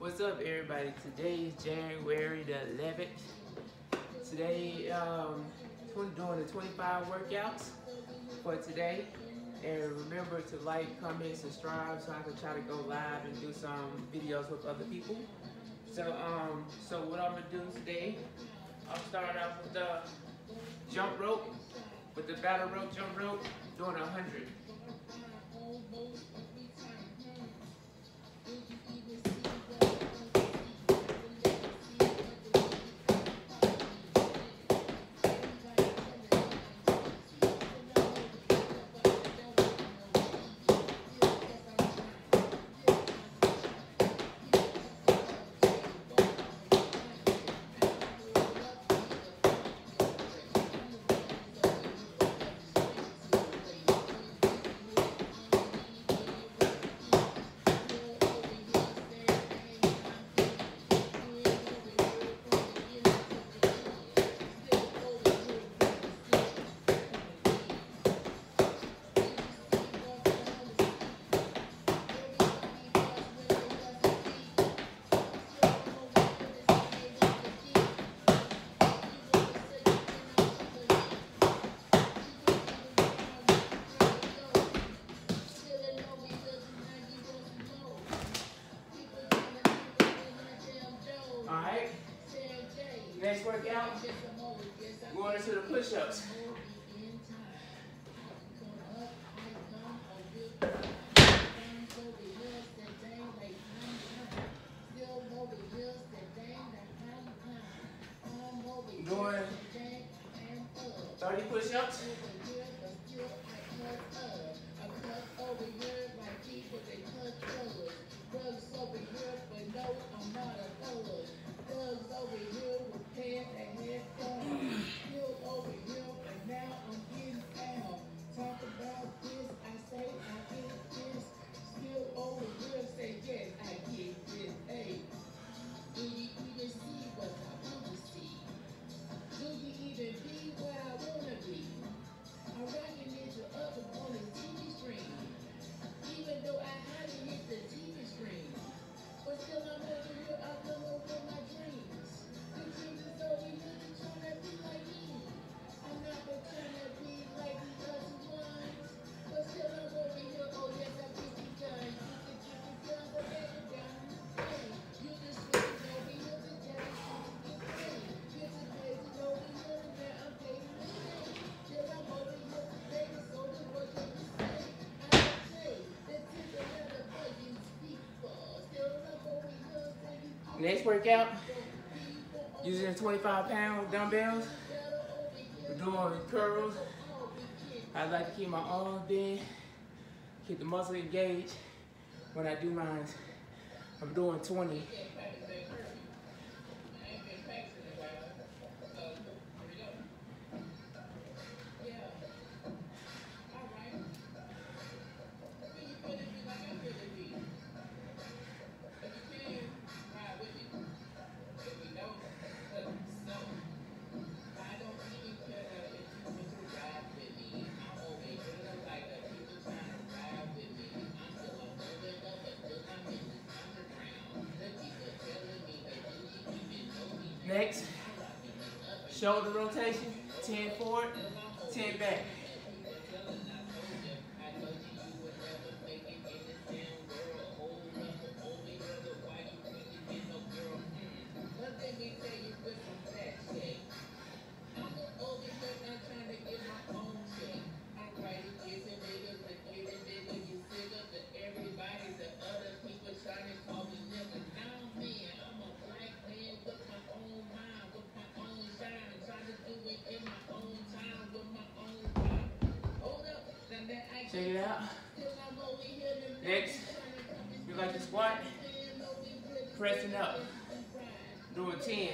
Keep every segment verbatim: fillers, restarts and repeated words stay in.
What's up, everybody? Today is January the eleventh. Today, um, we're doing the twenty-five workouts for today. And remember to like, comment, subscribe so I can try to go live and do some videos with other people. So, um, so what I'm gonna do today, I'll start off with the jump rope, with the battle rope jump rope, doing a hundred. Alright, next workout, going into the push-ups. Doing thirty push-ups. Next workout, using the twenty-five pound dumbbells, we're doing curls. I like to keep my arms bent, keep the muscle engaged when I do mine. I'm doing twenty. Next, shoulder rotation, ten forward, ten back. Check it out. Next, you got the squat, pressing up, doing ten.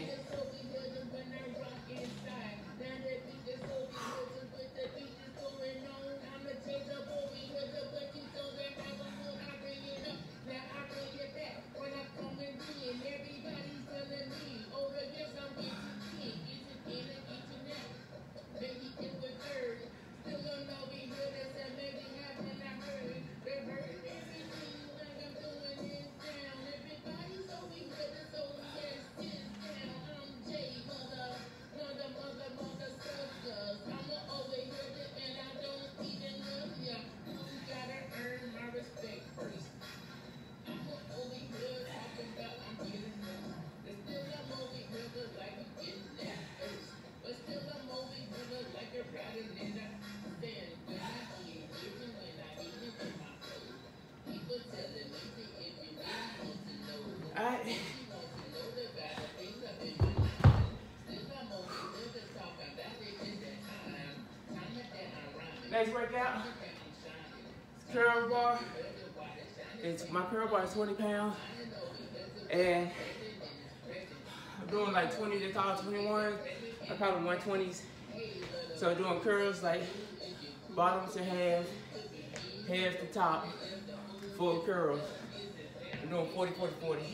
Next workout, curl bar. It's, my curl bar is twenty pounds. And I'm doing like twenty, they call it twenty-one. I call them one twenties. So doing curls like bottom to half, half to top, full curls. I'm doing forty, forty, forty.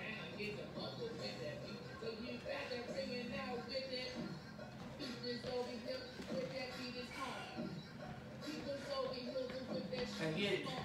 And get it.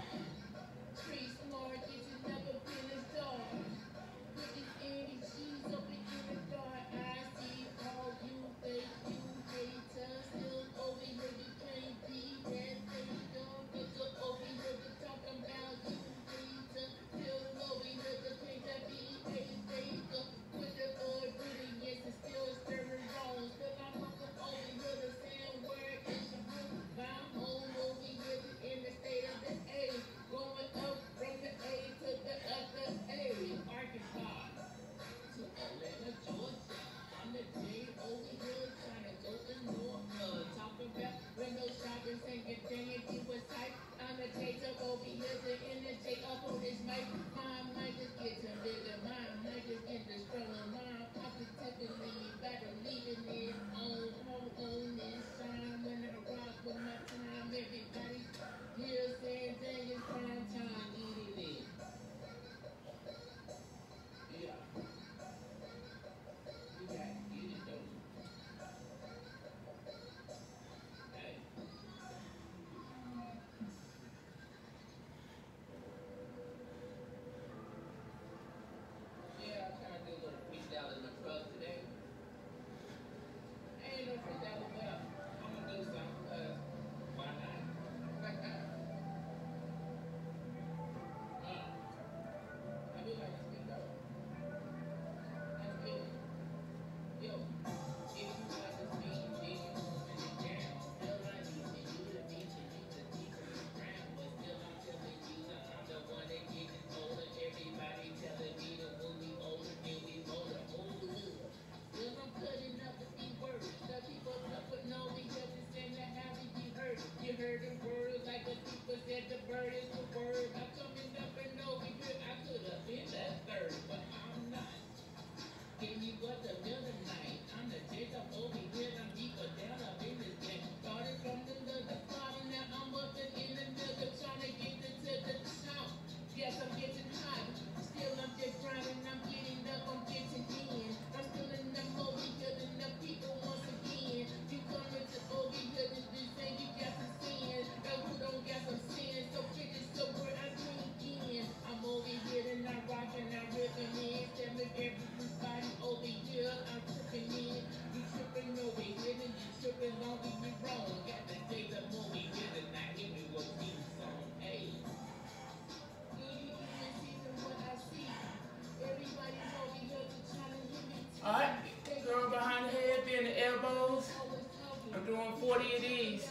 Alright, girl behind the head, bend the elbows. I'm doing forty of these.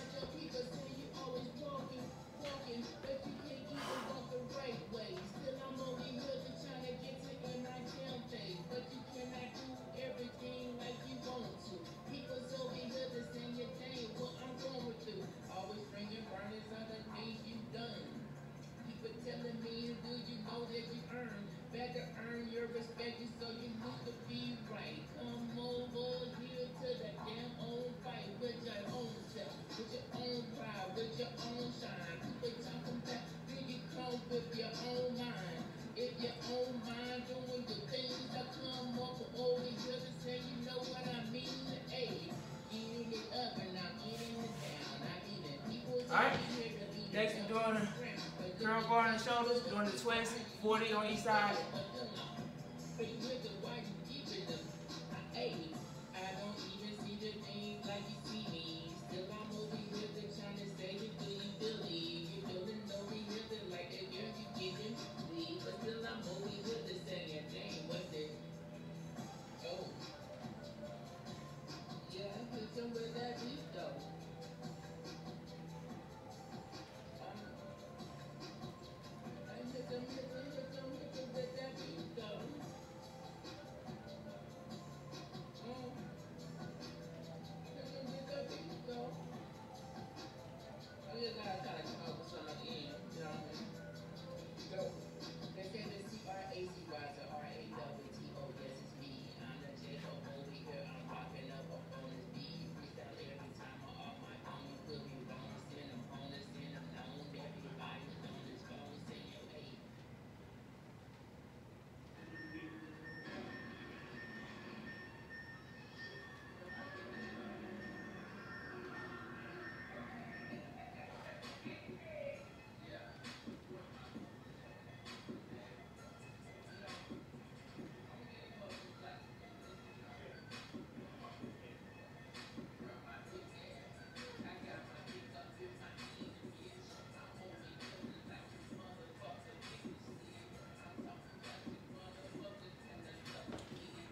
Alright, next we're doing a curl bar on the shoulders, doing the twist, forty on each side.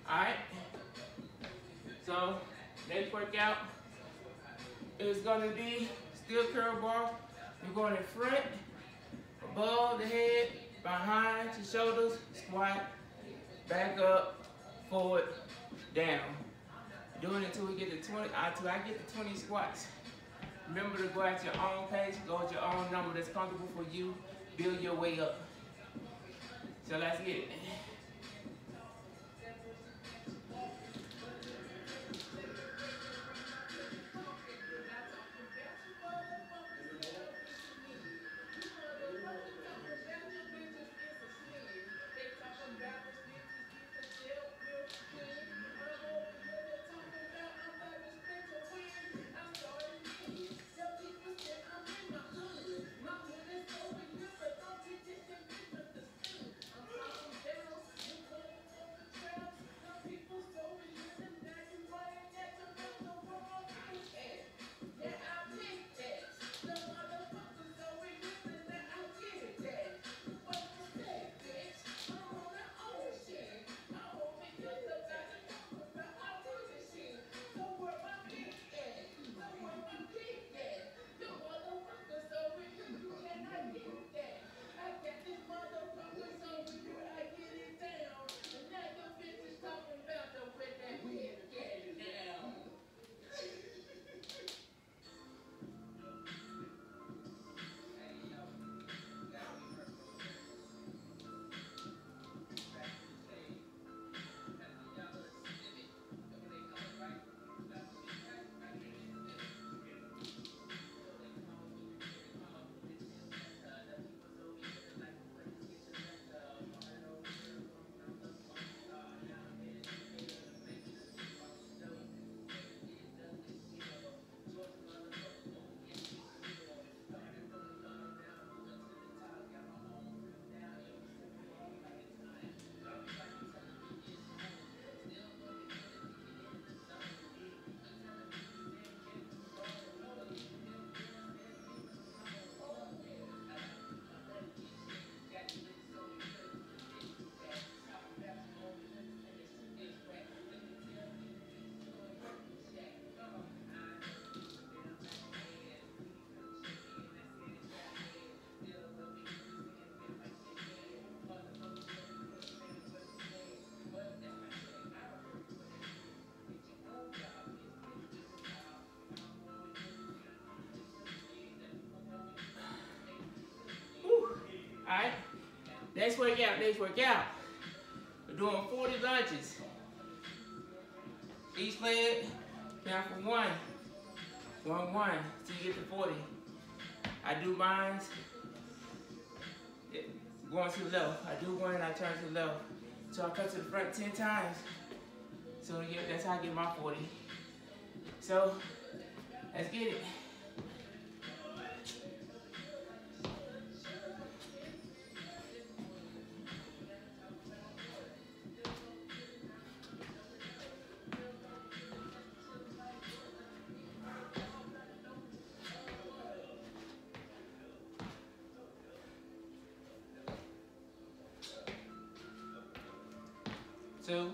Alright? So, next workout is gonna be still curl bar. You're going in front, above the head, behind the shoulders, squat, back up, forward, down. Doing it until we get to twenty, until I get to twenty squats. Remember to go at your own pace, go at your own number that's comfortable for you. Build your way up. So let's get it. Alright? Next workout, next workout. We're doing forty lunges. Each leg, count for one. One, one, till you get to forty. I do mine going to the left. I do one and I turn to the left. So I cut to the front ten times. So that's how I get my forty. So, let's get it. Two.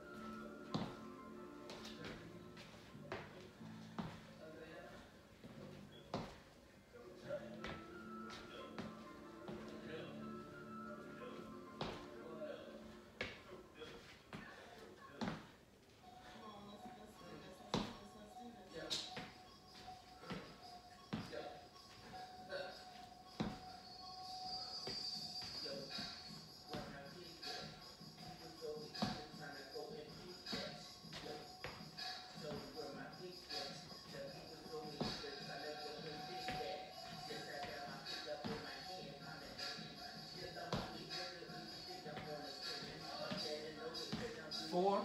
Four.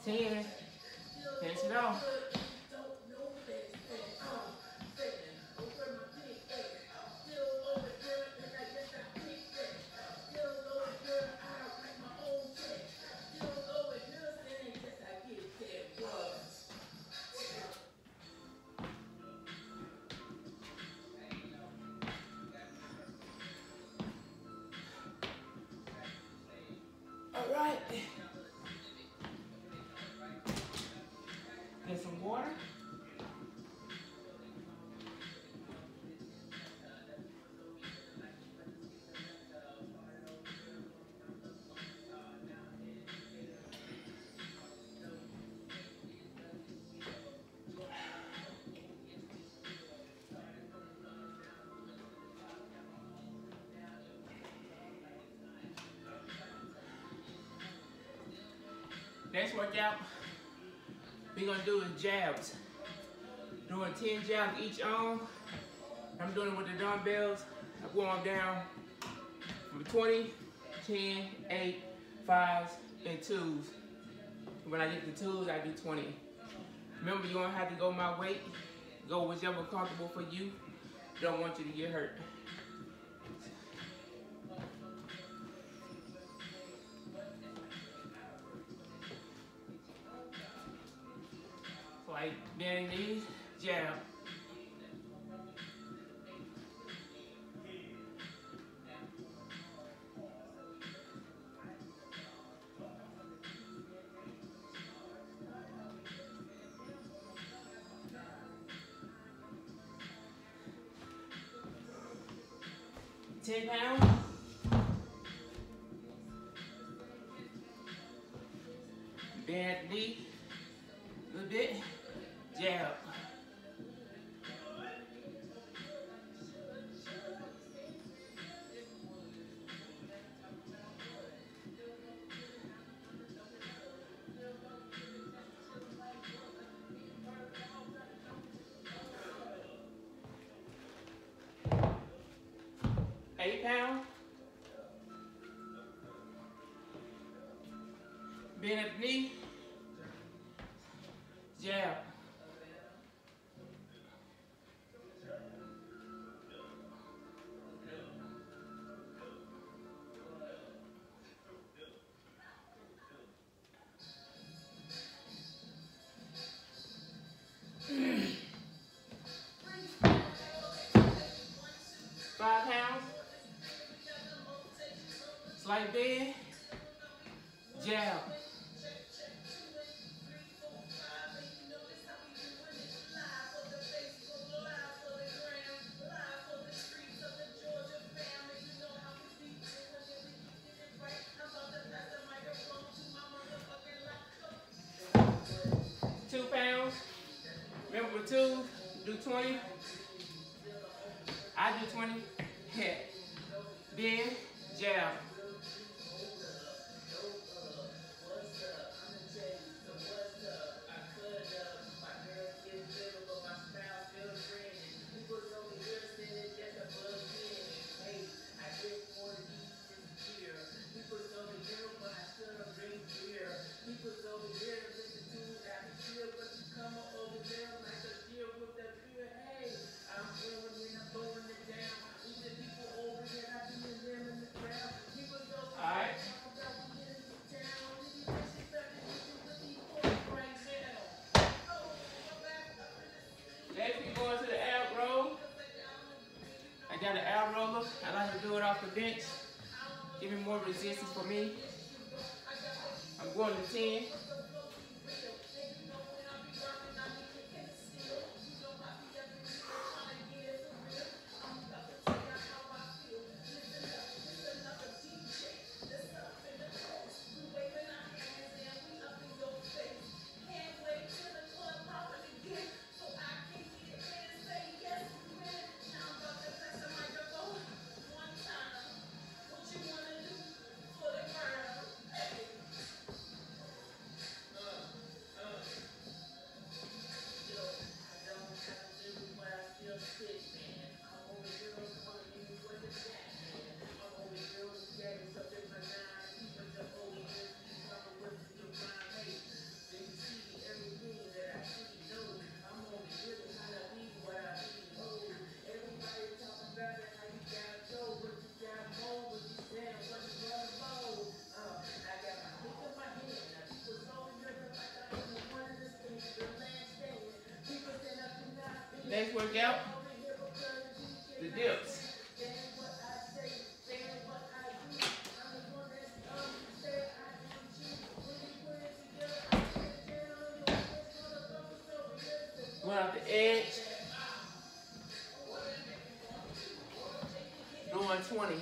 ten. Finish it off. All right. Get some water. Next workout we're gonna do is jabs. Doing ten jabs each arm. I'm doing it with the dumbbells. I warm down from twenty, ten, eight, fives, and twos. When I get the twos, I do twenty. Remember, you don't have to go my weight. Go whichever comfortable for you. Don't want you to get hurt. Like bending knees, jab. ten pounds. Bend knee a little bit. Jab. Eight pounds. Bend at the knee. Jab. Five pounds. Slight bend. Jab. Two pounds. Remember with two, do twenty. I do twenty. Hit. Bend. Jab. Got an ab roller. I like to do it off the bench. Give me more resistance for me. I'm going to ten. Next workout, the dips. Going off the edge, doing twenty.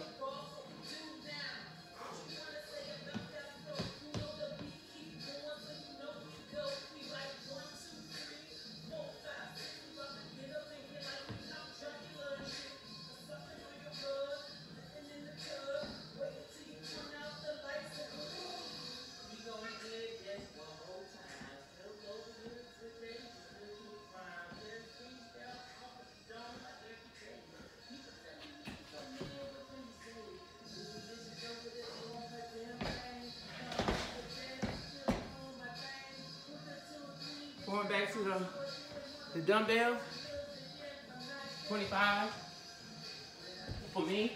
Going back to the, the dumbbell, twenty-five for me.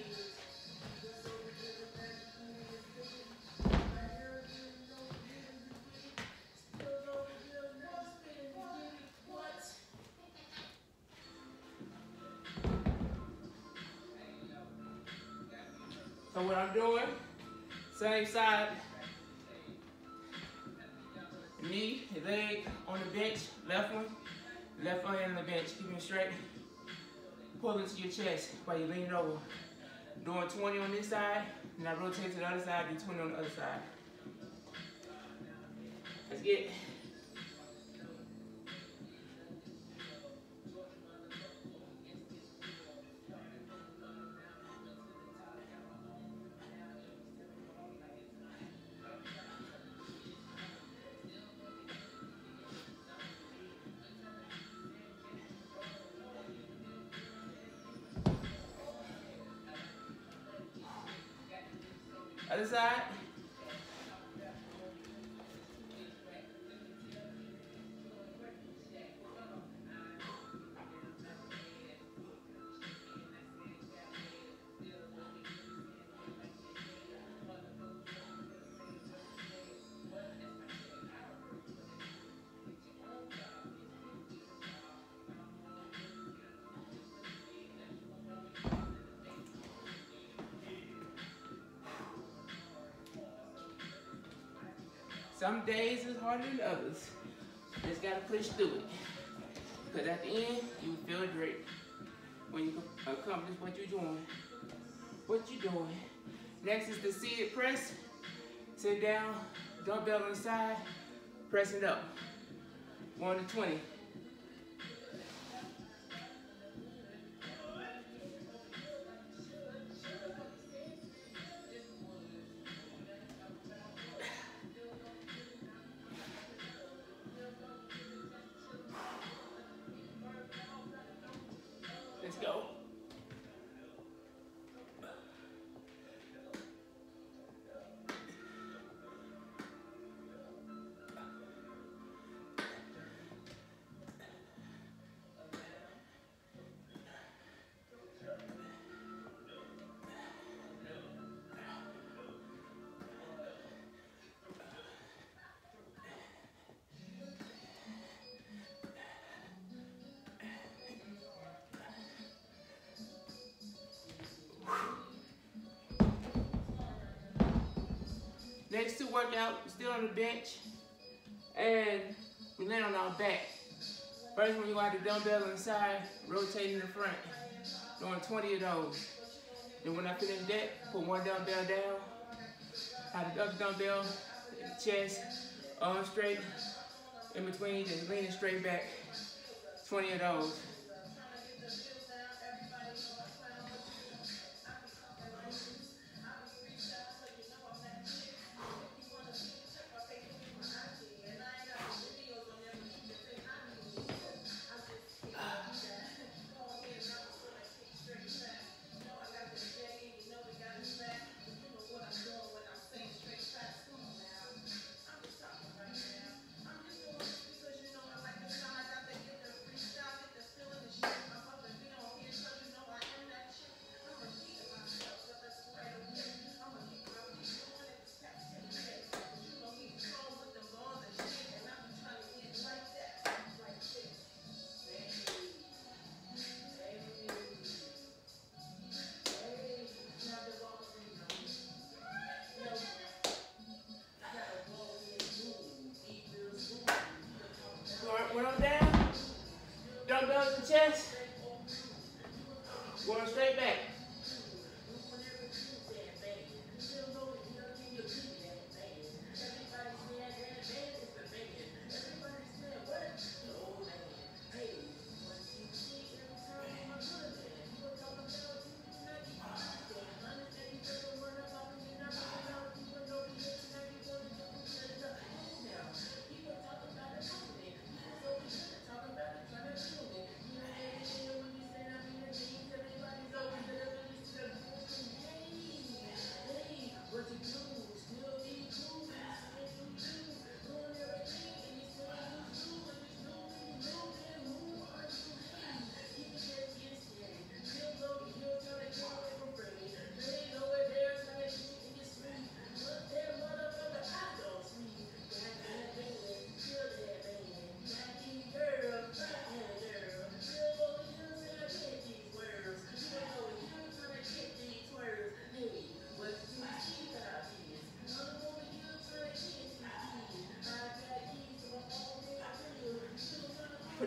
So what I'm doing, same side, knee, leg on the bench, left one, left one on the bench, keeping it straight. Pull into your chest while you're leaning over. Doing twenty on this side, and I rotate to the other side, do twenty on the other side. Let's get it. Other side. Some days is harder than others. Just gotta push through it. Because at the end, you will feel great when you accomplish what you're doing. What you doing. Next is the seated press. Sit down, dumbbell on the side, press it up. one to twenty. Let's go. Next two workout, still on the bench, and we land on our back. First one, you got the dumbbell on the side, rotating the front, doing twenty of those. Then when I finish that, put one dumbbell down, have the other dumbbell in the chest, arm straight, in between, just leaning straight back, twenty of those.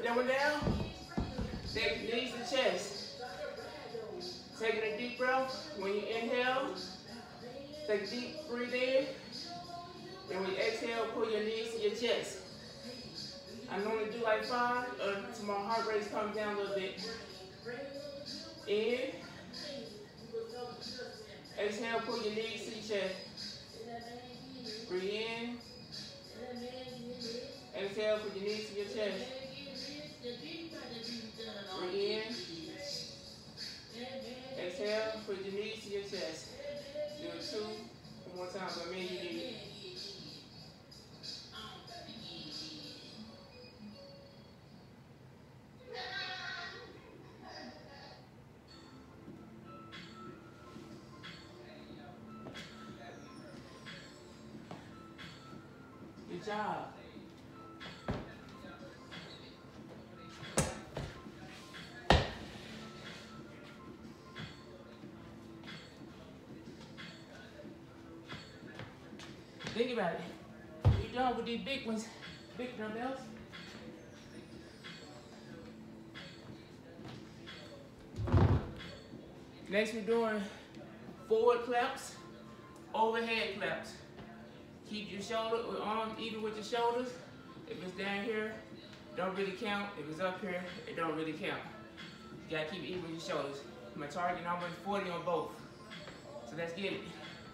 That one down. Take the knees to chest. Taking a deep breath. When you inhale, take a deep breathe in. And when you exhale, pull your knees to your chest. I normally do like five, uh, so my heart rate's coming down a little bit. In. Exhale, pull your knees to your chest. Breathe in. Exhale, put your knees to your chest. Breathe in. Exhale, put your knees to your chest. Do it two, one more time, but maybe you need it. Good job. Think about it. You're done with these big ones, big dumbbells. Next, we're doing forward claps, overhead claps. Keep your shoulder or arms even with your shoulders. If it's down here, don't really count. If it's up here, it don't really count. You gotta keep it even with your shoulders. My target number is forty on both. So let's get it.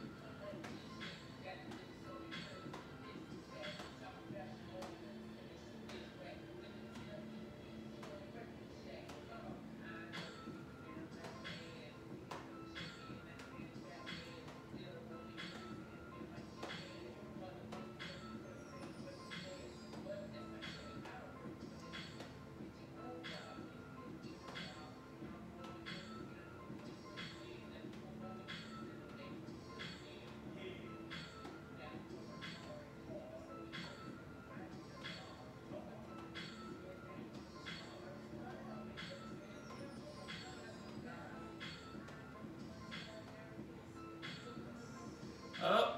Up.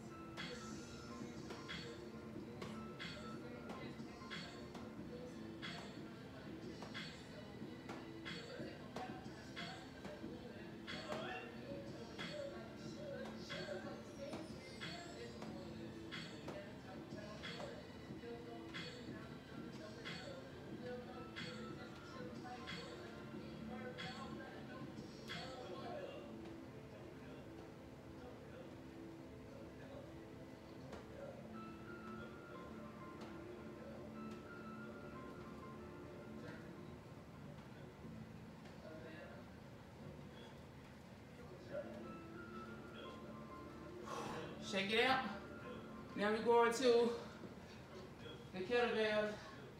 Shake it out. Now we're going to the kettlebell.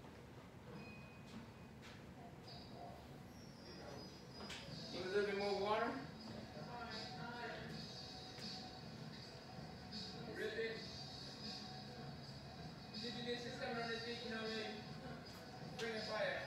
Give a little bit more water. Really? Did you get your stomach on this beat, you know what I mean? Bring it fire.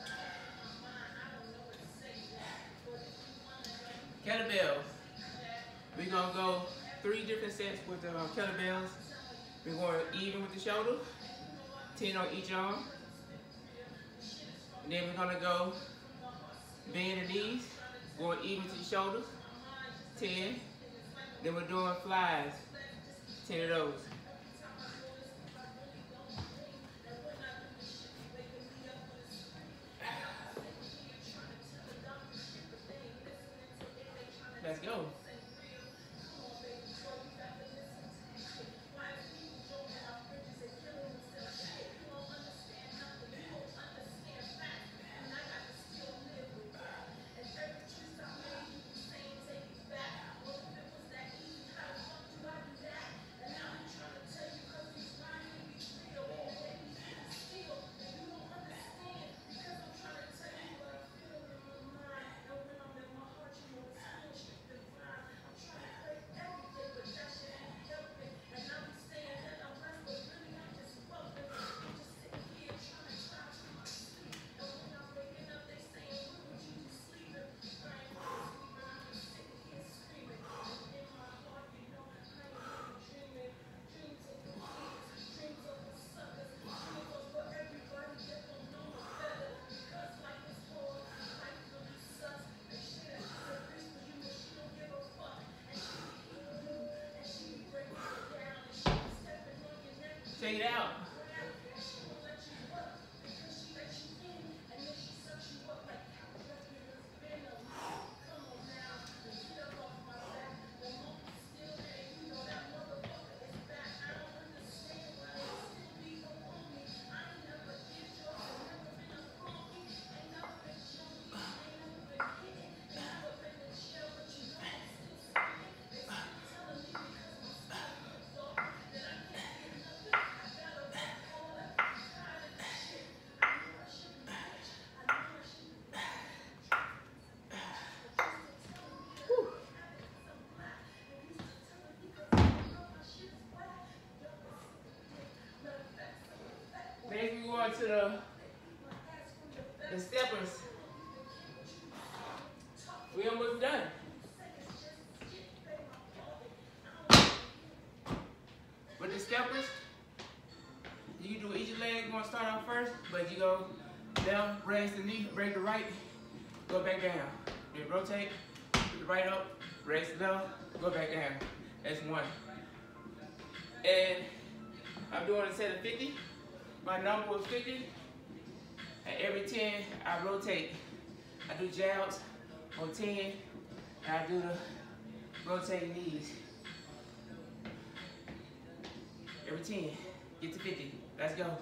Kettlebells. We're gonna go three different sets with the uh, kettlebells. We're going even with the shoulder, ten on each arm. And then we're gonna go bend the knees, going even to the shoulders, ten. Then we're doing flies, ten of those. Let's go. Check it out. Next we go on to the, the steppers. We almost done. With the steppers, you do each leg. You're gonna start off first, but you go down, raise the knee, break the right, go back down. Then rotate, put the right up, raise the left, go back down. That's one. And I'm doing a set of fifty. My number was fifty. And every ten, I rotate. I do jabs on ten, and I do the rotating knees. Every ten, get to fifty. Let's go.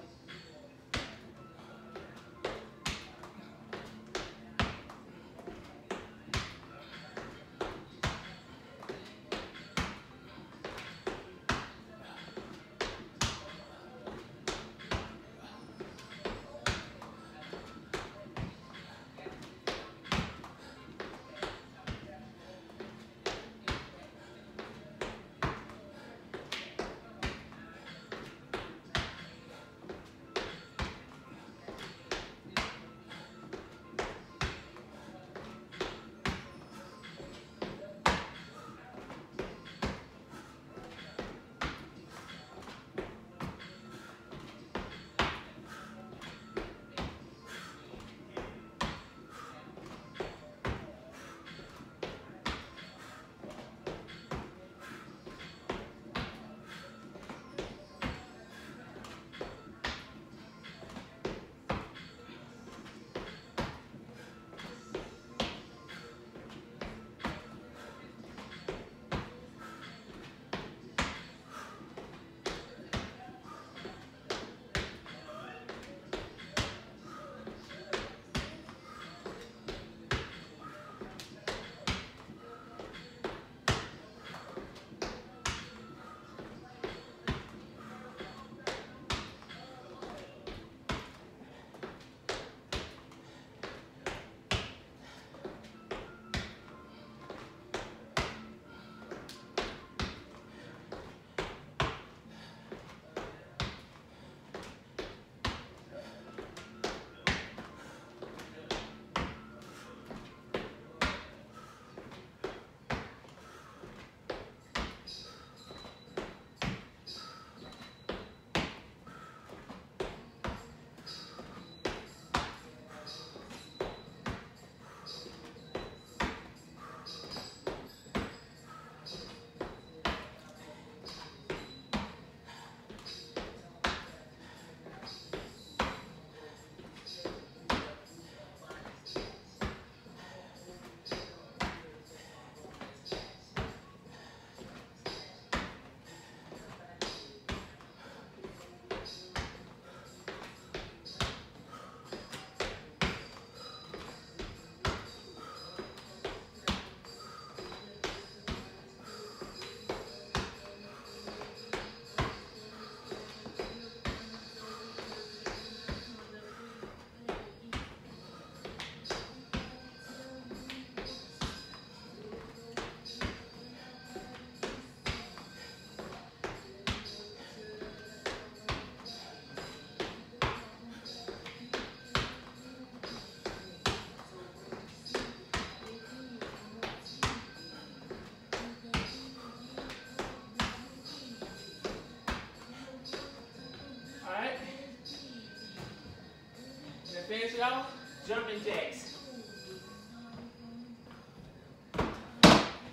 Finish it off, jumping jacks.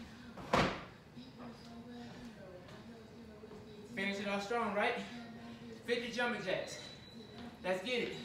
Finish it off strong, right? fifty jumping jacks. Let's get it.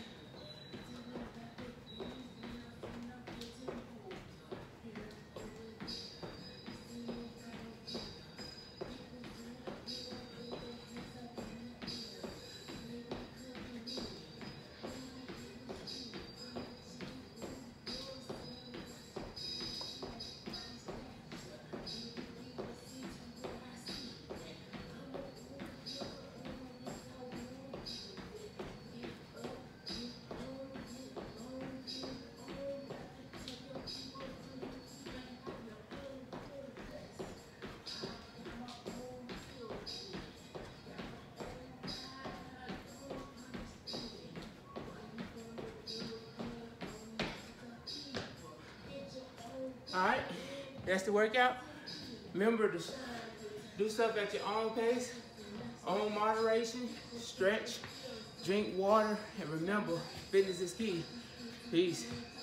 All right, that's the workout. Remember to do stuff at your own pace, own moderation, stretch, drink water, and remember, fitness is key. Peace.